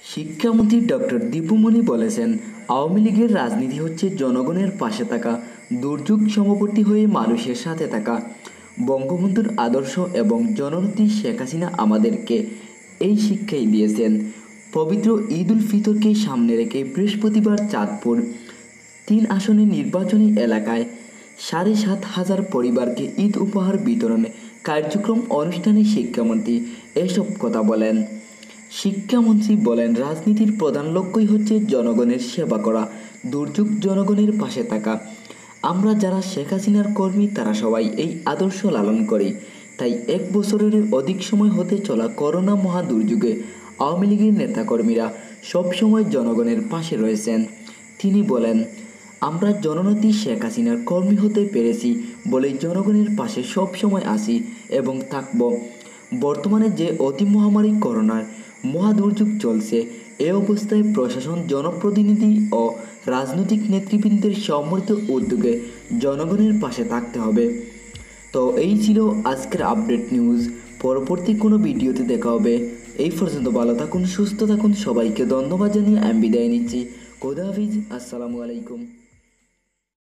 শিক্ষামন্ত্রী ডক্টর দীপুমনি বলেছেন, আওয়ামী লীগের রাজনীতি হচ্ছে জনগণের পাশে থাকা, দুর্যোগ সমবর্তী হয়ে মানুষের সাথে থাকা। বঙ্গবন্ধুর আদর্শ এবং জননেত্রী শেখ হাসিনা আমাদেরকে এই শিক্ষাই দিয়েছেন। পবিত্র ঈদ উল ফিতরকে সামনে রেখে বৃহস্পতিবার চাঁদপুর ৩ আসনের নির্বাচনী এলাকায় ৭,৫০০ পরিবারকে ঈদ উপহার বিতরণে কার্যক্রম অনুষ্ঠানে শিক্ষামন্ত্রী এসব কথা বলেন। শিক্ষামন্ত্রী বলেন, রাজনীতির প্রধান লক্ষ্যই হচ্ছে জনগণের সেবা করা, দুর্যোগ জনগণের পাশে থাকা। আমরা যারা শেখ হাসিনার কর্মী তারা সবাই এই আদর্শ লালন করি। তাই ১ বছরের অধিক সময় হতে চলা করোনা মহাদুর্যোগে আওয়ামী লীগের নেতাকর্মীরা সবসময় জনগণের পাশে রয়েছেন। তিনি বলেন, আমরা জননেত্রী শেখ হাসিনার কর্মী হতে পেরেছি বলেই জনগণের পাশে সবসময় আছি এবং থাকব। বর্তমানে যে অতি মহামারী করোনার মহাদুর্যোগ চলছে, এ অবস্থায় প্রশাসন, জনপ্রতিনিধি ও রাজনৈতিক নেতৃবৃন্দের সম্মিলিত উদ্যোগে জনগণের পাশে থাকতে হবে। তো এই ছিল আজকের আপডেট নিউজ। পরবর্তী কোনো ভিডিওতে দেখা হবে। এই পর্যন্ত ভালো থাকুন, সুস্থ থাকুন। সবাইকে ধন্যবাদ জানিয়ে আমি বিদায় নিচ্ছি। খোদা হাফিজ। আসসালামু আলাইকুম।